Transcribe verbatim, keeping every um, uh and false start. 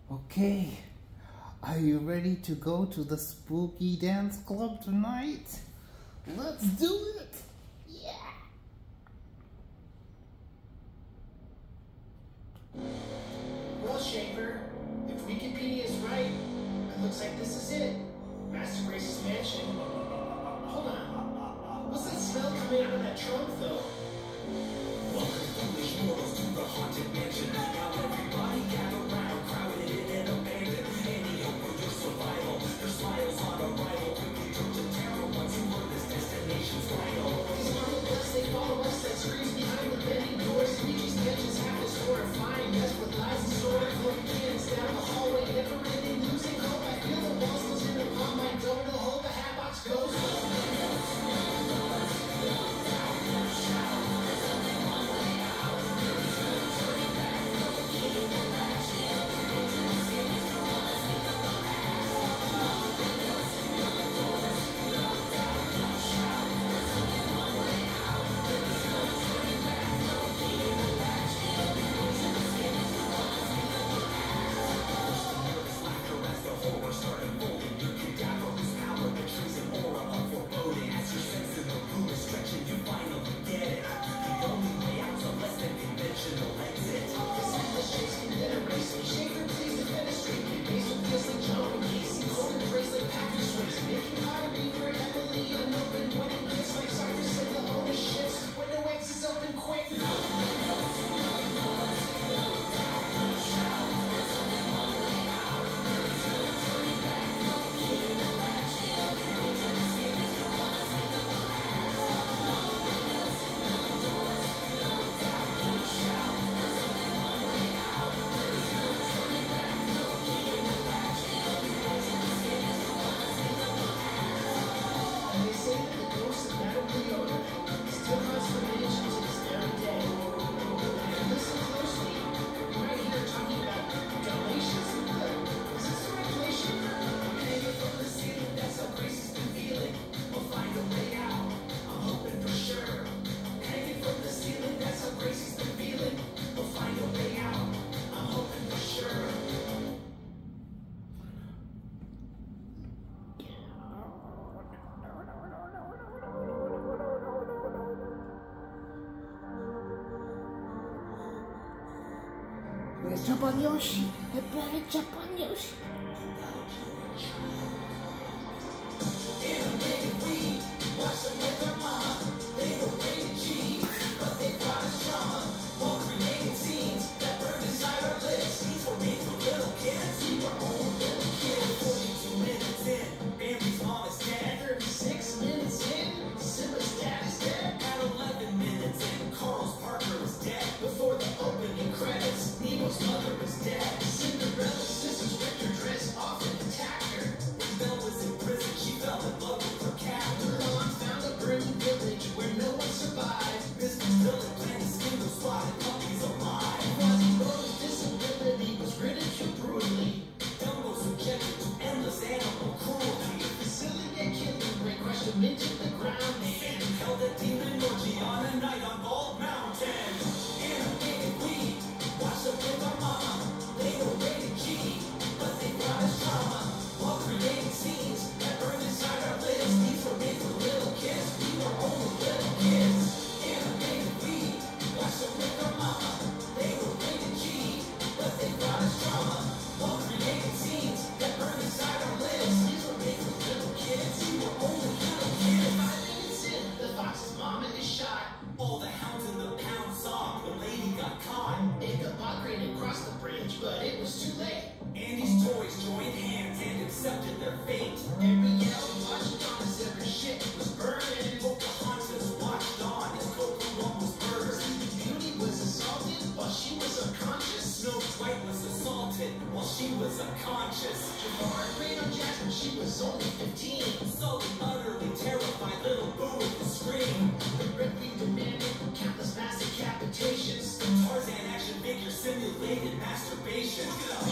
Okay, are you ready to go to the spooky dance club tonight? Let's do it! Yeah! Well, Schaefer, if Wikipedia is right, it looks like this is it. Master Grace's mansion. Hold on. What's that smell coming out of that trunk, though? Welcome, foolish mortals, to the haunted mansion. Now everybody gather round, crowded in and abandoned. Any hope for your survival? Your smiles on arrival. Quickly turn to terror once you learn this destination's vital. These normal dust, they follow us that screams behind the bending doors. These sketches have this horrifying mess with lies and stories. Looking kids down the hallway, never really losing hope. I feel the walls closing upon my door. No hope, a hat box goes. Let's jump on Yoshi. Everybody jump on Yoshi. Watch them with their mom. They were rated G, but they brought us drama. While creating scenes that burn inside our lips. These were made for little kids. We were all little kids. forty-two minutes in, Bambi's mom is dead. thirty-six minutes in, Simba's dad is dead. At eleven minutes in, Carl's partner is dead. Before the opening credits, Nemo's mother is dead. Cinderella's sisters ripped her dress off and attacked her. When Belle was in prison, she fell in love with her captor. Found a burning village where no one survived. Mister Villain planned to skin those spotted puppies alive. Quasimodo's disability was ridiculed brutally. Dumbo subjected to endless animal cruelty. Facility and killing Ray crushed him into the ground. And held a demon orgy on a night on Bald Mountain. Animated we watched them with our mama. They were rated G, but they brought us drama. While creating scenes that burned inside our lips. These were made for little kids. We were only little kids. Animated we watched them with our mama. They were rated G, but they brought us drama. While creating scenes that burned inside our lips. These were made for little kids. We were only little kids. Five minutes in, the fox's mama is shot. All the hounds in the pound saw the lady got caught. Ichabod Crane crossed the bridge, but it was too late. Andy's toys joined hands and accepted their fate. Ariel watched on as every shit was burning. Pocahontas watched on as Coco was murdered. Beauty was assaulted while she was unconscious. Snow White was assaulted while she was unconscious. Jafar prayed on Jasmine, she was only fifteen. Sully utterly terrified little Boo with the scream. The Red Queen demanded countless mass decapitations. The Tarzan action figure simulated masturbation.